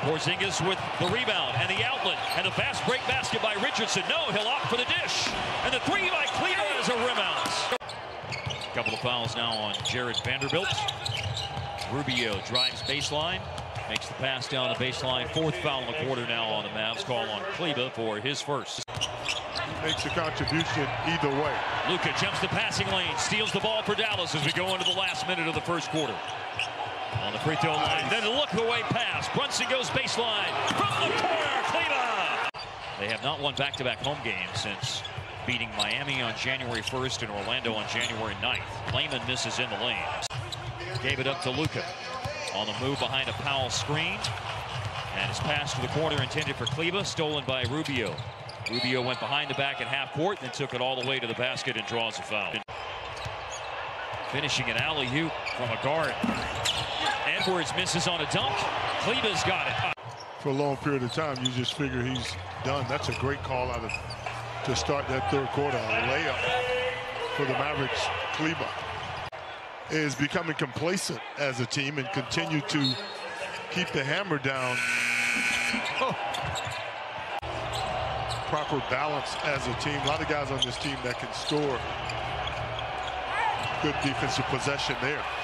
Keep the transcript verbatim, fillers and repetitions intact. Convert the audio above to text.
Porzingis with the rebound and the outlet and the fast break basket by Richardson. No, he'll opt for the dish. And the three by Kleber is a rim out. A couple of fouls now on Jared Vanderbilt. Rubio drives baseline, makes the pass down the baseline. Fourth foul in the quarter now on the Mavs. Call on Kleber for his first. Makes a contribution either way. Luka jumps the passing lane, steals the ball for Dallas as we go into the last minute of the first quarter. On the free throw line, then a look-away pass. Brunson goes baseline from the corner. Kleber. They have not won back-to-back home games since beating Miami on January first and Orlando on January ninth. Layman misses in the lane. Gave it up to Luka. On the move behind a Powell screen. And his pass to the corner intended for Kleber, stolen by Rubio. Rubio went behind the back at half court, then took it all the way to the basket and draws a foul. Finishing an alley-oop from a guard. Edwards misses on a dunk. Kleber's got it. For a long period of time, you just figure he's done. That's a great call out of to start that third quarter. A layup for the Mavericks. Kleber is becoming complacent as a team and continue to keep the hammer down. Oh. Proper balance as a team. A lot of guys on this team that can score. Good defensive possession there.